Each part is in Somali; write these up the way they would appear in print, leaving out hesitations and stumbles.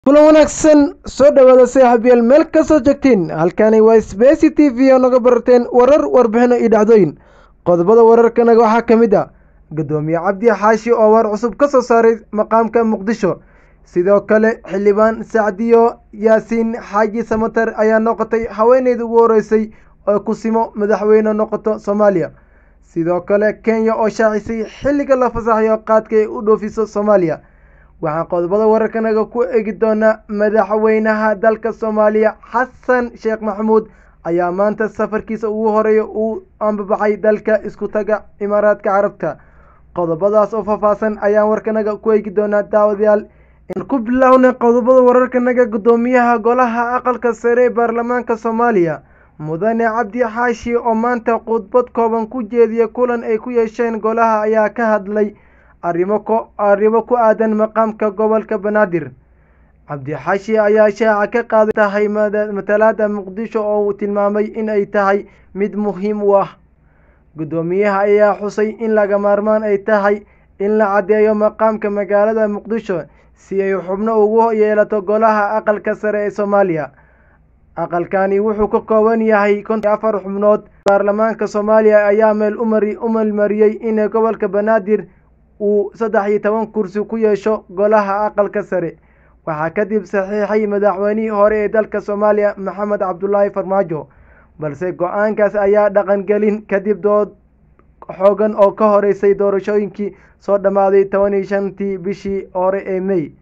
kulan wanaagsan soo dhawaada saaxiibayaal meel ka soo joogtiin halkani waa Space TV oo naga barateen warar warbixino iyo dhacdooyin qodobada wararkanaga waxaa ka mid ah gudoomiye cabdi xaashi oo war cusub ka soo saaray maqaamka muqdisho sidoo kale xildhibaan Sacdiyo Yaasiin Xaaji Samatar ayaa noqotay haweeneydii ugu horeysay oo ku simo madaxweyne noqoto Soomaaliya sidoo kale Kenya oo shaacisay xilliga la fasaxayo qaadka ay u dhoofiso Soomaaliya waxaan qodobada wararkanaga ku eegi doonaa madaxweynaha dalka Soomaaliya Xasan Sheekh Maxamuud ayaa maanta safarkiisa ugu horeeya uu ambabaxay dalka isku taga Imaaraadka Carabta qodobadaas oo faahfaahsan ayaan warkanaga ku eegi doonaa daawadayaal in ku bilowna qodobada wararkanaga gudoomiyaha golaha aqalka sare ee baarlamaanka Soomaaliya mudane cabdi xaashi oo maanta khudbad kooban ku jeediyay kulan ay ku yeesheen golaha ayaa ka hadlay arrimo ku aadan maqaamka gobolka Banaadir cabdi xaashi ayaa shaaca ka qaaday tahay matalaada muqdisho oo uu tilmaamay in ay tahay mid muhiim u ah gudoomiyaha ayaa xusay in laga maarmaan ay tahay in la cadeeyo maqaamka magaalada muqdisho si ay xubno ugu yeelato golaha aqalka sare ee Soomaaliya aqalkani wuxuu ka kooban yahay 54 xubnood baarlamaanka Soomaaliya ayaa meel u mariyay in gobolka Banaadir uu 13 kursi ku yeesho golaha aqalka sare waxaa kadib saxiixay madaxweynihii hore ee dalka Soomaaliya Maxamed Cabdullaahi Farmaajo balse go'aankaas ayaa dhaqan gelin kadib dood xoogan oo ka horeysay doorashooyinkii soo dhamaaday 15tii bishii hore ee May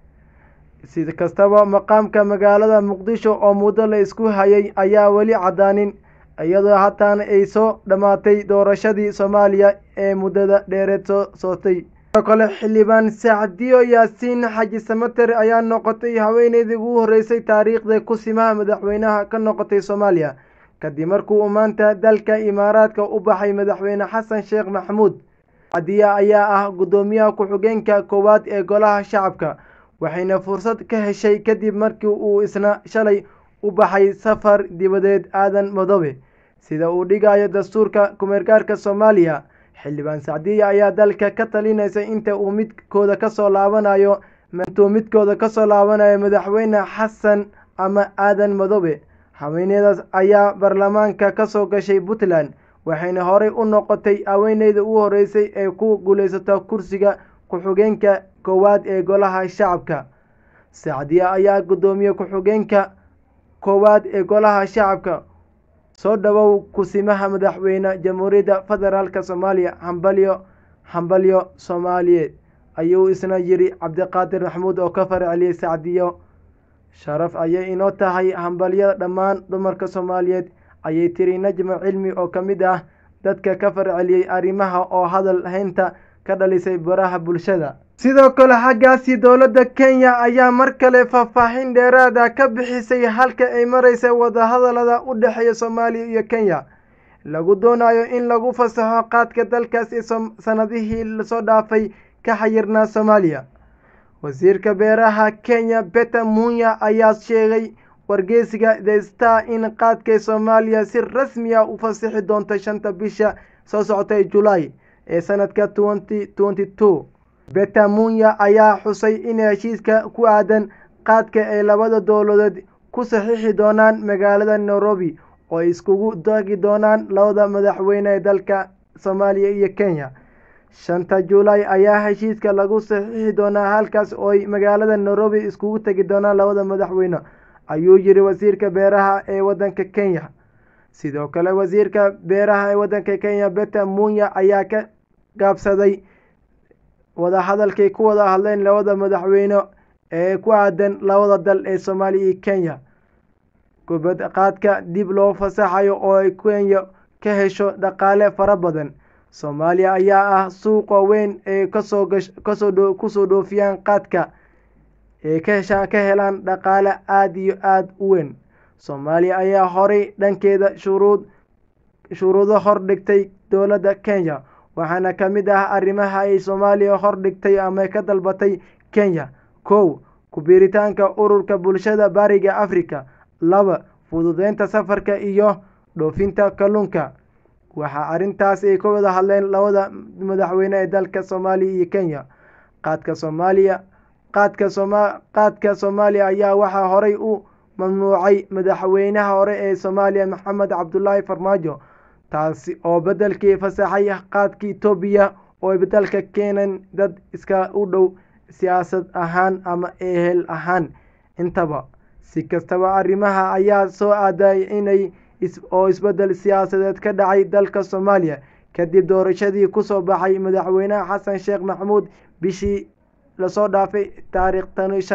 sida kastaba maqaamka magaalada Muqdisho oo muddo la isku hayay ayaa wali cadaanin iyadoo haatan ay soo dhamaatay doorashadii Soomaaliya ee muddada dheereed soo socotay kale xildhibaan Sacdiyo Yaasiin Xaaji Samatar ayaa noqotay haweeneydii ugu horeysay taariikhda ku simaha madaxweynaha ka noqotay Soomaaliya kadib markii uu maanta dalka Imaaraadka u baxay madaxweyne Xasan Sheekh Maxamuud Sacdiyo ayaa ah gudoomiyaha ku-xigeenka koowaad ee golaha shacabka waxayna fursad ka heshay kadib markii uu isna shalay u baxay safar dibadeed aadan Madoobe sida uu dhigayo dastuurka kumeergaarka Soomaaliya xildhibaan Sacdiyo ayaa dalka ka talinaysa inta uu midkooda ka soo laabanayo madaxweyne Xasan ama aadan Madoobe haweeneydaas ayaa baarlamaanka ka soo gashay Puntland waxayna horey u noqotay haweeneydii ugu horeysay ee ku guuleysata kursiga ku-xigeenka koowaad ee golaha shacabka Sacdiyo ayaa gudoomiye ku-xigeenka koowaad ee golaha shacabka soo dhawow kusimaha madaxweyne jamhuuriyadda federaalka Soomaaliya hambalyo Soomaaliyeed ayuu isna yiri Cabdiqaadir Maxamuud oo ka farceliyay Sacdiyo sharaf ayay inoo tahay hambalyada dhammaan dumarka Soomaaliyeed ayay tiri Najmo Cilmi oo ka mid ah dadka ka farceliyay arrimaha oo hadal haynta ka dhalisay baraha bulshada sidoo kale xaggaasi dowladda Kenya ayaa mar kale faahfaahin dheeraad ah ka bixisay halka ay maraysa wadahadalada u dhaxeeya Soomaaliya iyo Kenya lagu doonayo in lagu fasaxo qaadka dalkaas ee sanadihii la soo dhaafay ka xayirnaa Soomaaliya wasiirka beeraha Kenya Peter Munya ayaa sheegay wargeysiga The Star in qaadka Soomaaliya si rasmi ah u fasaxi doonto 5 bisha soo socotay July ee sanadka 2022 Peter Munya ayaa xusay in heshiiska ku aadan qaadka ay labada dowladood ku saxiixi doonaan magaalada Nairobi oo iskugu tagi doonaan labada madaxweyne ee dalka Soomaaliya iyo Kenya 5 July ayaa heshiiska lagu saxiixi doonaa halkaas oo ay magaalada Nairobi iskugu tagi doonaan labada madaxweyne ayuu yiri wasiirka beeraha ee wadanka Kenya sidoo kale wasiirka beeraha ee wadanka Kenya Peter Munya ayaa ka gaabsaday wadahadalkay ku wada hadleen labada madaxweyne ee ku aadan labada dal ee Soomaaliya iyo Kenya kubadda qaadka dib loo fasaxayo oo ay Kenya ka hesho dhaqaale fara badan Soomaaliya ayaa ah suuq weyn ee kusoo dhoofiyaan qaadka ee ka helaan dhaqaale aad iyo aad u weyn Soomaaliya ayaa horey dhankeeda shuruudo hor dhigtay dowladda Kenya waxaana ka mid ah arrimaha ay Soomaaliya hor dhigtay ama ka dalbatay Kenya 1 ku biiritaanka ururka bulshada bariga Afrika 2 fududeynta safarka iyo dhoofinta kalluunka waxa arintaas ay ka wada hadleen labada madaxweyne ee dalka Soomaaliya iyo Kenya qaadka Soomaaliya qaadka Soomaaliya ayaa waxaa horey u mamnuucay madaxweynaha hore ee Soomaaliya Maxamed Cabdullaahi Farmaajo, taasi oo beddelkii fasaxay qaadka Itoobiya oo ay beddelka keeneen dad iska u dhow siyaasad ahaan ama ehel ahaan intaba. Si kastaba, arrimaha ayaa soo aaday inay isbeddel siyaasadeed ka dhacay dalka Soomaaliya kadib doorashadii ku soo baxay madaxweynaha Xasan Sheekh Maxamuud bishii lasoo dhaafay taariikh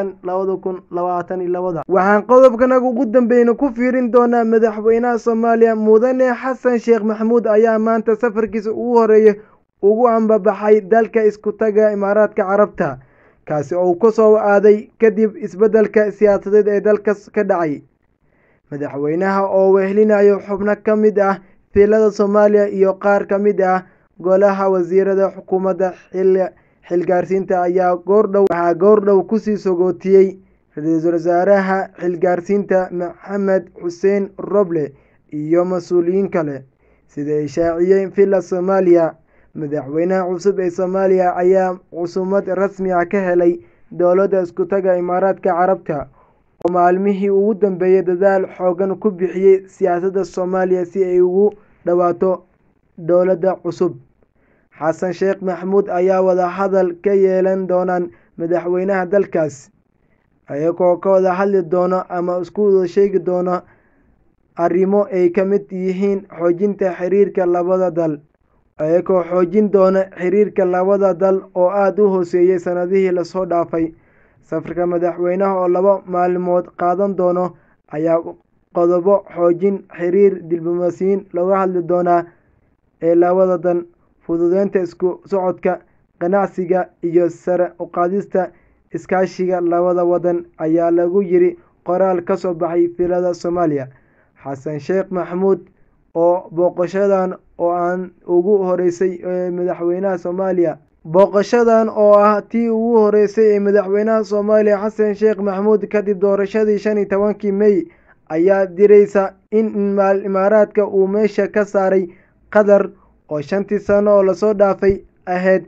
15/2022. Waxaan qodobkan ugu dambeyn ku fiirin doonaa madaxweynaha Soomaaliya Mudane Xasan Sheekh Maxamuud ayaa maanta safarkiisa ugu horeeyay ugu ambabaxay dalka isku taga Imaaraadka Carabta, kaasi oo ku soo aaday kadib isbeddelka siyaasadeed ee dalkaas ka dhacay. Madaxweynaha oo wehelinayo xubno ka mid ah fiilada Soomaaliya iyo qaar ka mid ah golaha wasiirada xukuumadda xilgaarsiinta ayaa goordhow kusii sogootiyey ra-iisul wasaaraha xilgaarsiinta Maxamed Xuseen Roble iyo mas-uuliyiin kale. Sida ay shaaciyeen fiila Soomaaliya, madaxweynaha cusub ee Soomaaliya ayaa casuumad rasmi ah ka helay dowladda isku taga Imaaraadka Carabta oo maalmihii ugu dambeeyay dadaal xooggan ku bixiyay siyaasadda Soomaaliya si ay ugu dhawaato dowladda cusub. Xasan Sheekh Maxamuud ayaa wada hadal ka yeelan doona madaxweynaha dalkaas, ayagoo ka wada hadli doona ama isku wada sheegi doona arrimo ay ka mid yihiin xoojinta xiriirka labada dal, ayagoo xoojin doona xiriirka labada dal oo aada u hooseeyay sanadihii lasoo dhaafay. Safarka madaxweynaha oo 2 maalmood qaadan doono ayaa qodobo xoojin xiriir diblomaasiyiin looga hadli doonaa ee labada dan, fududeynta isku socodka ganacsiga iyo sare u qaadista iskaashiga labada wadan ayaa lagu yiri qoraal ka soo baxay fiilada Soomaaliya. Xasan Sheekh Maxamuud oo booqashadan oo aan ugu horeysay ee madaxweynaha Soomaaliya booqashadan oo ah tii ugu horeysay ee madaxweynaha Soomaaliya Xasan Sheekh Maxamuud kadib doorashadii 15 May ayaa diraysa in Imaaraadka uu meesha ka saaray Qatar oo 5 sano oo lasoo dhaafay ahayd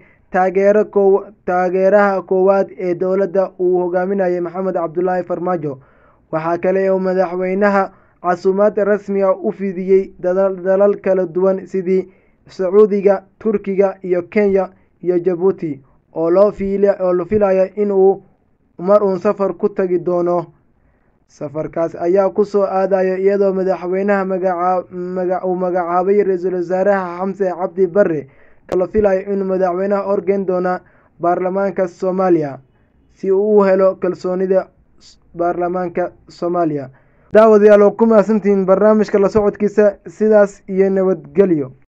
taageeraha koowaad ee dowladda uu hogaaminayay Maxamed Cabdullaahi Farmaajo. Waxaa kale oo madaxweynaha casuumad rasmi ah u fidiyay dalal kala duwan sidii Sacuudiga, Turkiga iyo Kenya iyo Djibouti oo la filayo in uu mar uun safar ku tagi doono. Safarkaas ayaa ku soo aadaya iyadoo madaxweynaha uu magacaabay ra-iisul wasaaraha Xamse Cabdi Barre oo la filayo inuu madaxweynaha horgeyn doono baarlamaanka Soomaaliya si uu u helo kalsoonida baarlamaanka Soomaaliya. Daawadayaal, ku mahadsantihiin barnaamijka la socodkiisa. Sidaas iyo nabadgelyo.